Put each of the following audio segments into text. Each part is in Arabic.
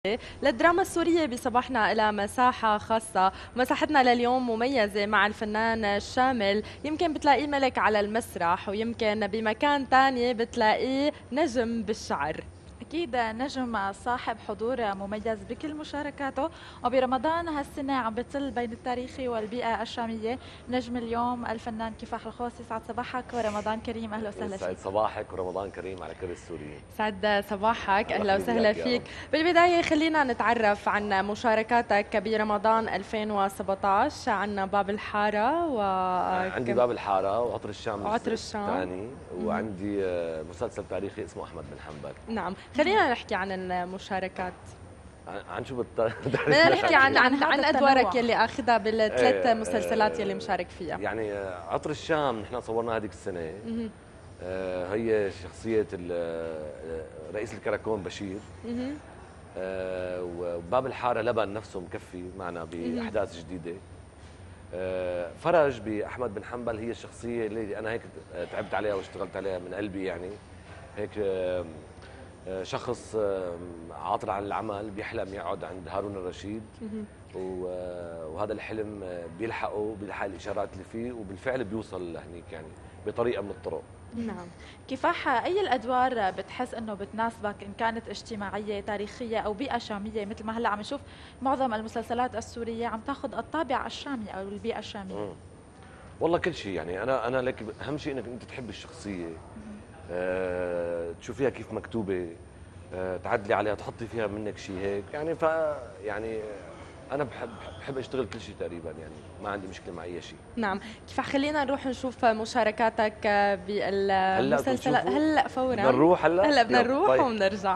للدراما السورية بصباحنا إلى مساحة خاصة. مساحتنا لليوم مميزة مع الفنان الشامل، يمكن بتلاقيه ملك على المسرح ويمكن بمكان تاني بتلاقيه نجم بالشعر. أكيد نجم صاحب حضور مميز بكل مشاركاته، وبرمضان هالسنة عم بتل بين التاريخ والبيئة الشامية. نجم اليوم الفنان كفاح الخوصي، سعد صباحك ورمضان كريم، أهلا وسهلا سعد فيك. صباحك ورمضان كريم على كل السوريين. سعد صباحك، الله أهلا يخليك وسهلا إياك يا فيك. رب. بالبداية خلينا نتعرف عن مشاركاتك برمضان 2017. عنا باب الحارة عندي باب الحارة وعطر الشام وعطر الشام الثاني، وعندي مسلسل تاريخي اسمه أحمد بن حنبل. نعم، خلينا نحكي عن المشاركات. عن شو بدنا نحكي عن هذا ادوارك التنوع. يلي اخذها بالثلاث إيه، مسلسلات يلي مشارك فيها. يعني عطر الشام نحن صورناها هذيك السنة. هي شخصية رئيس الكراكون بشير. وباب الحارة لبن نفسه مكفي معنا بأحداث جديدة. فرج بأحمد بن حنبل هي الشخصية اللي أنا هيك تعبت عليها واشتغلت عليها من قلبي، يعني هيك شخص عاطل عن العمل بيحلم يقعد عند هارون الرشيد، وهذا الحلم بيلحق الإشارات اللي فيه وبالفعل بيوصل لهنيك، يعني بطريقة من الطرق. نعم. كفاح أي الأدوار بتحس أنه بتناسبك، إن كانت اجتماعية تاريخية أو بيئة شامية، مثل ما هلا عم نشوف معظم المسلسلات السورية عم تاخذ الطابع الشامي أو البيئة الشامية. والله كل شيء، يعني أنا لك أهم شيء إنك أنت تحب الشخصية، تشوفيها كيف مكتوبة، تعدلي عليها، تحطي فيها منك شيء هيك، يعني يعني انا بحب اشتغل كل شيء تقريبا، يعني ما عندي مشكله مع اي شيء. نعم، كيف خلينا نروح نشوف مشاركاتك بالمسلسل هلا فورا. بدنا نروح هلا بدنا نروح طيب. وبنرجع.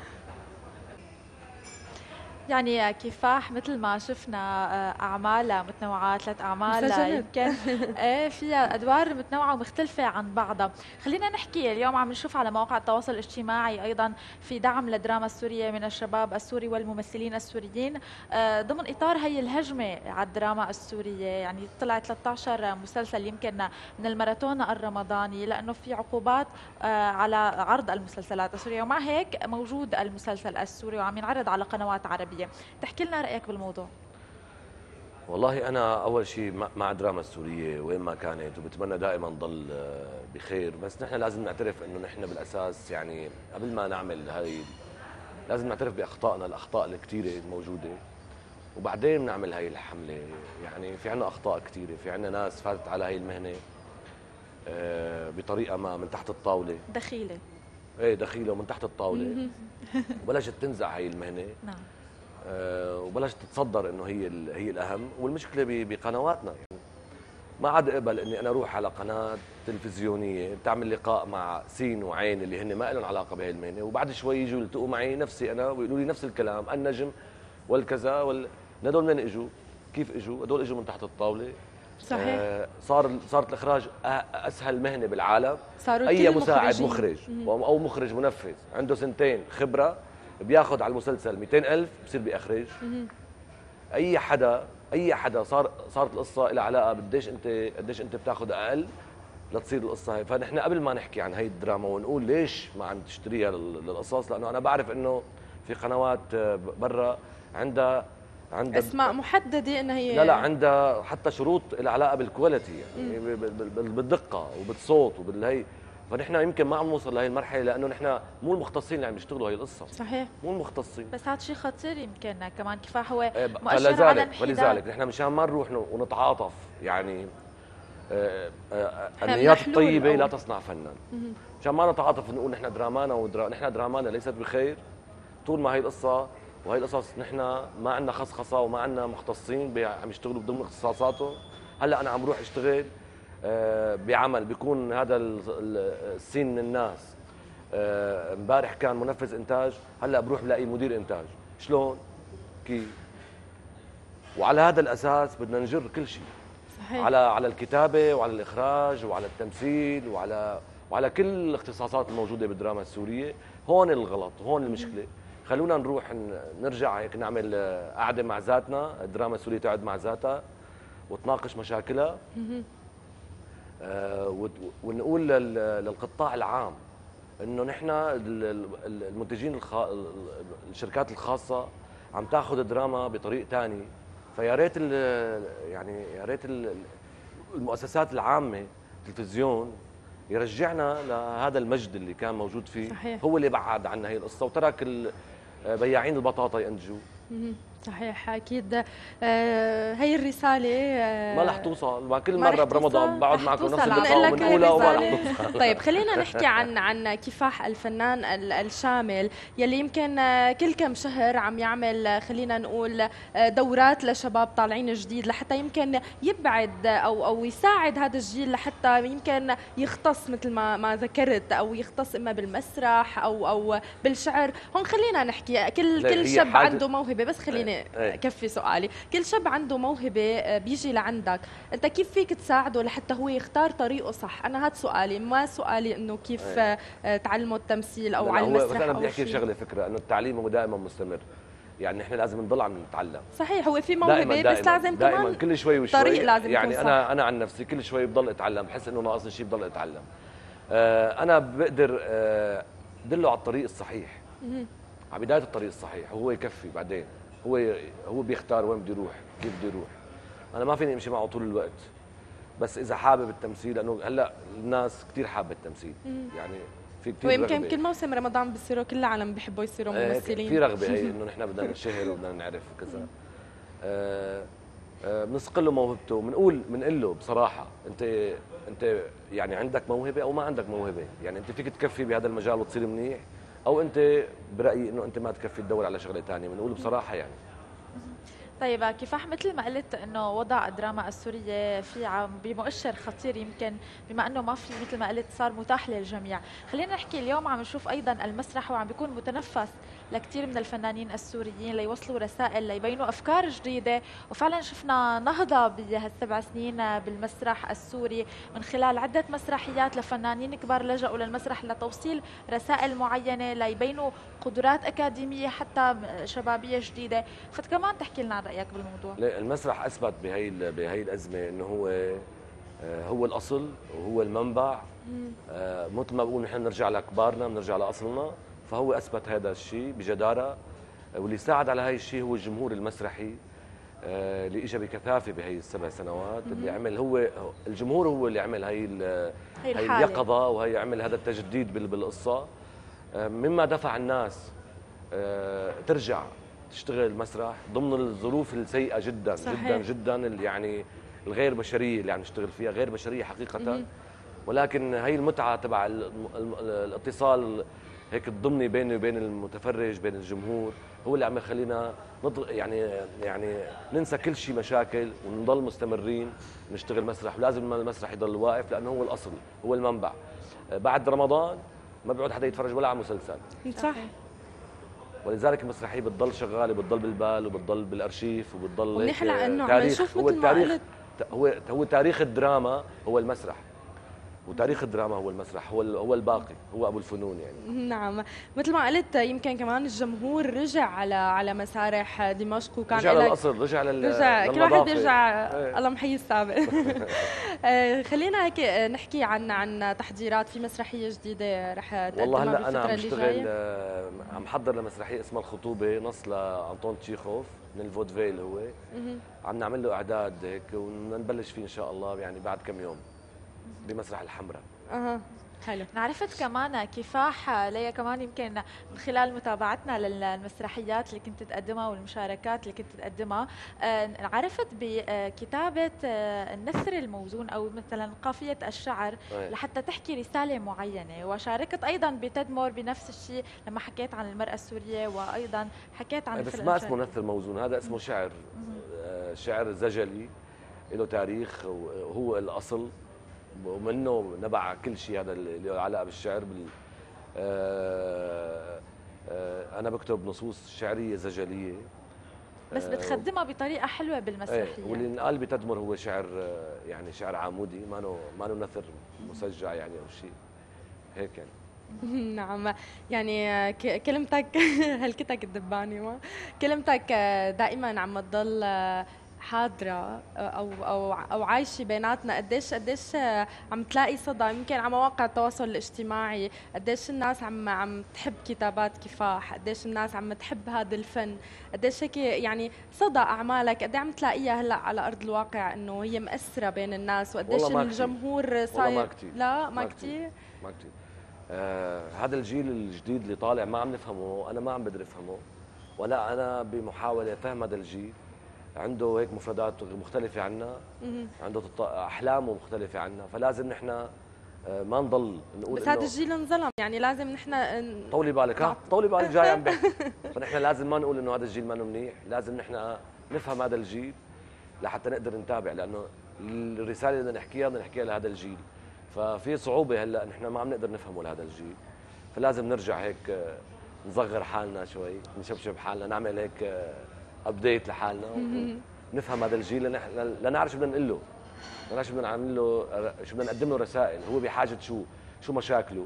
يعني كفاح مثل ما شفنا أعمال متنوعة، 3 أعمال يمكن فيها أدوار متنوعة ومختلفة عن بعضها. خلينا نحكي اليوم عم نشوف على مواقع التواصل الاجتماعي أيضا في دعم للدراما السورية من الشباب السوري والممثلين السوريين ضمن إطار هي الهجمة على الدراما السورية. يعني طلع 13 مسلسل يمكن من الماراثون الرمضاني، لأنه في عقوبات على عرض المسلسلات السورية، ومع هيك موجود المسلسل السوري وعم ينعرض على قنوات عربية. تحكي لنا رأيك بالموضوع. والله انا اول شيء مع الدراما السوريه وين ما كانت، وبتمنى دائما ضل بخير، بس نحن لازم نعترف انه نحن بالاساس، يعني قبل ما نعمل هاي لازم نعترف باخطائنا، الاخطاء الكثيره الموجوده، وبعدين نعمل هاي الحمله. يعني في عنا اخطاء كثيره، في عنا ناس فاتت على هاي المهنه بطريقه ما من تحت الطاوله، دخيلة. ايه دخيله ومن تحت الطاوله، وبلشت تنزع هاي المهنه. نعم. وبلشت تتصدر انه هي الاهم، والمشكله بقنواتنا. يعني ما عاد اقبل اني انا اروح على قناه تلفزيونيه بتعمل لقاء مع سين وعين اللي هن ما لهم علاقه بهي المهنه، وبعد شوي يجوا يلتقوا معي نفسي انا ويقولوا لي نفس الكلام، النجم والكذا هدول من اجوا؟ كيف اجوا؟ هدول اجوا من تحت الطاوله. صحيح. صارت الاخراج اسهل مهنه بالعالم. صاروا اي كل مساعد المخرجين. مخرج او مخرج منفذ عنده 2 خبره بياخذ على المسلسل 200,000 بصير بيخرج. اي حدا صارت القصه لها علاقه قديش انت بتاخذ اقل لتصير القصه هي. فنحن قبل ما نحكي عن هي الدراما ونقول ليش ما عم تشتريها للقصص، لانه انا بعرف انه في قنوات برا عندها اسماء محدده انها هي لا عندها حتى شروط لها علاقه بالكواليتي، يعني بالدقه وبالصوت وبالهي. فنحن يمكن ما عم نوصل لهي المرحله لانه نحن مو المختصين اللي عم يشتغلوا هي القصه. صحيح. مو المختصين. بس هذا شيء خطير يمكن كمان، كفاح هو مؤشر على انحدار. ولذلك نحن مشان ما نروح ونتعاطف، يعني النيات الطيبه لا تصنع فنا. مشان ما نتعاطف ونقول نحن درامانا نحن درامانا ليست بخير طول ما هي القصه وهي القصص نحن ما عندنا خصخصه وما عندنا مختصين عم يشتغلوا ضمن اختصاصاتهم. هلا انا عم بروح اشتغل بعمل بيكون هذا السين من الناس، امبارح كان منفذ انتاج، هلا بروح بلاقي مدير انتاج. شلون؟ كيف؟ وعلى هذا الاساس بدنا نجر كل شيء. صحيح. على الكتابه وعلى الاخراج وعلى التمثيل وعلى كل الاختصاصات الموجوده بالدراما السوريه. هون الغلط، هون المشكله. خلونا نروح نرجع هيك نعمل قعده مع ذاتنا، الدراما السوريه تقعد مع ذاتها وتناقش مشاكلها، ونقول للقطاع العام انه نحن المنتجين الشركات الخاصه عم تاخذ الدراما بطريق ثاني، فيا ريت يعني يا ريت المؤسسات العامه التلفزيون يرجعنا لهذا المجد اللي كان موجود فيه. صحيح. هو اللي بعد عنا هي القصه وترك بياعين البطاطا ينتجوا. صحيح اكيد. هي الرساله ما رح توصل، ما كل ما مره رح برمضان توصل. بقعد رح معكم نفس توصل. اللقاء عم وبنقولها وما رح رسالة. توصل. طيب خلينا نحكي عن كفاح الفنان الشامل يلي يمكن كل كم شهر عم يعمل خلينا نقول دورات لشباب طالعين جديد لحتى يمكن يبعد او يساعد هذا الجيل لحتى يمكن يختص مثل ما ذكرت، او يختص اما بالمسرح او بالشعر. هون خلينا نحكي كل شاب عنده موهبه، بس خليني كفي سؤالي. كل شاب عنده موهبه بيجي لعندك، انت كيف فيك تساعده لحتى هو يختار طريقه صح؟ انا هذا سؤالي، ما سؤالي انه كيف تعلمه التمثيل او على المسرح. انا بدي احكي بشغله، فكره انه التعليم هو دائما مستمر، يعني نحن لازم نضل عم نتعلم. صحيح، هو في موهبه بس لازم دائما كمان كل شوي وشوي طريق لازم يعني يكون صح. انا عن نفسي كل شوي بضل اتعلم، بحس انه ناقصني شيء بضل اتعلم. انا بقدر دله على الطريق الصحيح، على بدايه الطريق الصحيح، وهو يكفي بعدين هو بيختار وين بده يروح، كيف بده يروح. انا ما فيني امشي معه طول الوقت، بس اذا حابب التمثيل، لانه هلا الناس كثير حابه التمثيل، يعني في كثير ويمكن رغبة. كل موسم رمضان بصيروا كل العالم بيحبوا يصيروا ممثلين. في رغبه هي انه نحن بدنا نشهر وبدنا نعرف وكذا. بنسقل له موهبته، بنقول له بصراحه انت يعني عندك موهبه او ما عندك موهبه، يعني انت فيك تكفي بهذا المجال وتصير منيح، او انت برايي انه انت ما تكفي تدور على شغله ثانيه، بنقول بصراحه يعني. طيب كفاح، مثل ما قلت انه وضع الدراما السوريه في بمؤشر خطير، يمكن بما انه ما في مثل ما قلت صار متاح للجميع. خلينا نحكي اليوم عم نشوف ايضا المسرح وعم بيكون متنفس لكثير من الفنانين السوريين ليوصلوا رسائل، ليبينوا افكار جديده، وفعلا شفنا نهضه بهالسبع سنين بالمسرح السوري من خلال عده مسرحيات لفنانين كبار لجأوا للمسرح لتوصيل رسائل معينه، ليبينوا قدرات اكاديميه حتى شبابيه جديده. فكمان تحكي لنا عن رايك بالموضوع. المسرح اثبت بهي الازمه انه هو الاصل وهو المنبع. مثل ما بقول نحن بنرجع لكبارنا، بنرجع لاصلنا، فهو اثبت هذا الشيء بجداره، واللي ساعد على هاي الشيء هو الجمهور المسرحي اللي اجى بكثافه بهي السبع سنوات. اللي عمل هو الجمهور، هو اللي عمل هي اليقظه، وهي عمل هذا التجديد بالقصه، مما دفع الناس ترجع تشتغل المسرح ضمن الظروف السيئه جدا. صحيح. جدا جدا يعني الغير بشريه اللي عم نشتغل فيها، غير بشريه حقيقه. ولكن هي المتعه تبع الاتصال هيك الضمني بيني وبين المتفرج، بين الجمهور، هو اللي عم يخلينا يعني ننسى كل شيء مشاكل ونضل مستمرين نشتغل مسرح. ولازم المسرح يضل واقف لانه هو الاصل، هو المنبع. بعد رمضان ما بيقعد حدا يتفرج ولا على مسلسل. صح. ولذلك المسرحيه بتضل شغاله، بتضل بالبال وبتضل بالارشيف وبتضل ونحن لانه عم نشوف هو مثل ما التاريخ. قلت هو تاريخ الدراما هو المسرح، وتاريخ الدراما هو المسرح، هو الباقي، هو ابو الفنون يعني. نعم، مثل ما قلت يمكن كمان الجمهور رجع على مسارح دمشق، وكان رجع للاصل، رجع كل واحد يرجع. الله محيي السابق. خلينا هيك نحكي عن تحضيرات في مسرحيه جديده رح تقدمها والله هلا انا عم بالفتره اللي بشتغل، جايه. عم حضر لمسرحيه اسمها الخطوبه، نص لانطون تشيخوف من الفودفيل. هو عم نعمل له اعداد هيك ونبلش فيه ان شاء الله يعني بعد كم يوم بمسرح الحمراء. حلو. عرفت كمان كفاح ليا كمان يمكن من خلال متابعتنا للمسرحيات اللي كنت تقدمها والمشاركات اللي كنت تقدمها، عرفت بكتابة النثر الموزون أو مثلا قافية الشعر لحتى تحكي رسالة معينة. وشاركت أيضا بتدمر بنفس الشيء لما حكيت عن المرأة السورية، وأيضا حكيت عن بس ما اسمه نثر موزون، هذا اسمه شعر. شعر زجلي له تاريخ وهو الأصل، ومنه نبع كل شيء. هذا اللي له علاقه بالشعر. انا بكتب نصوص شعريه زجليه، بس بتخدمها بطريقه حلوه بالمسرحيه. واللي انقال بتدمر هو شعر، يعني شعر عامودي، ما له نثر مسجع يعني او شيء هيك يعني. نعم، يعني كلمتك هلكتك الدبانه، ما كلمتك دائما عم تضل حاضرة أو عايشة بيناتنا، قديش عم تلاقي صدى يمكن على مواقع التواصل الاجتماعي، قديش الناس عم تحب كتابات كفاح، قديش الناس عم تحب هذا الفن، قديش هيك يعني صدى أعمالك قد عم تلاقيها هلا على أرض الواقع إنه هي مأثرة بين الناس، وقديش الجمهور صاير. ما كتير. لا ما كتير. ما كتير. هذا الجيل الجديد اللي طالع ما عم نفهمه، أنا ما عم بقدر أفهمه، ولا أنا بمحاولة فهم هذا الجيل. عنده هيك مفردات مختلفة عنا، عنده أحلامه مختلفة عنا، فلازم نحن ما نضل نقول بس هذا الجيل انظلم، يعني لازم نحن طولي بالك طولي بالك جاي عم بحكي. فنحن لازم ما نقول انه هذا الجيل ما منيح، لازم نحن نفهم هذا الجيل لحتى نقدر نتابع، لانه الرساله اللي بدنا نحكيها لهذا الجيل. ففي صعوبه هلا نحن ما عم نقدر نفهمه لهذا الجيل، فلازم نرجع هيك نصغر حالنا شوي، نشبشب حالنا، نعمل هيك ابديت لحالنا ونفهم هذا الجيل، لنعرف شو بدنا نقول له، لنعرف شو بدنا نعمل له، شو بدنا نقدم له رسائل، هو بحاجه شو مشاكله،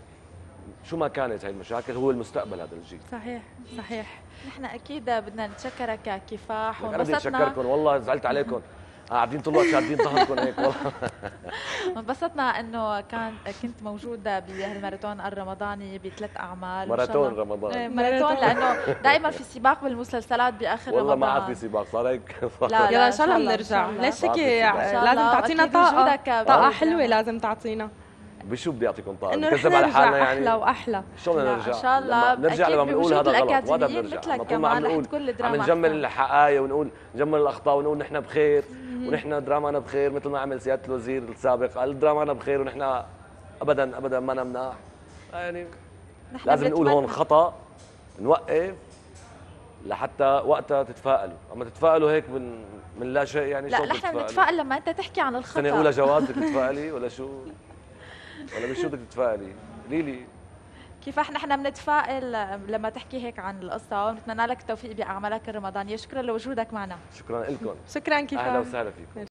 شو ما كانت هاي المشاكل، هو المستقبل هذا الجيل. صحيح صحيح. نحن اكيد بدنا نتشكرك كفاح، انا بدي اتشكركم والله، زعلت عليكم قاعدين طول الوقت شادين ظهركم هيك والله. انبسطنا انه كنت موجوده بهالماراثون الرمضاني بثلاث اعمال. ماراثون رمضان. ماراثون لانه دائما في سباق بالمسلسلات باخر رمضان. والله ما عاد في سباق، صار هيك. لا يلا ان شاء الله بنرجع. ليش هيك؟ لازم تعطينا طاقه حلوه، لازم تعطينا. بشو بدي اعطيكم طاقه؟ انه نكذب على حالنا يعني احلى واحلى. شو بدنا نرجع؟ ان شاء الله نرجع لما بنقول هذا غلط، وهذا بنرجع مثلك طول ما عم نقول عم نجمل الحقائق ونقول نجمل الاخطاء ونقول نحن بخير ونحن دراما بخير، مثل ما عمل سياده الوزير السابق قال دراما بخير ونحن ابدا ابدا ما مناح. يعني لازم نقول هون خطا، نوقف لحتى وقتها تتفائلوا، اما تتفائلوا هيك من لا شيء يعني. لا نحن بنتفائل لما انت تحكي عن الخطا. خليني اقولها جواز بدك تتفائلي ولا شو؟ ولا بشو بدك تتفائلي؟ ليلي كيفاح نحن بنتفائل لما تحكي هيك عن القصه، ونتمنى لك التوفيق باعمالك الرمضانيه. شكرا لوجودك معنا. شكرا لكم. شكرا كفاح. اهلا وسهلا فيكم.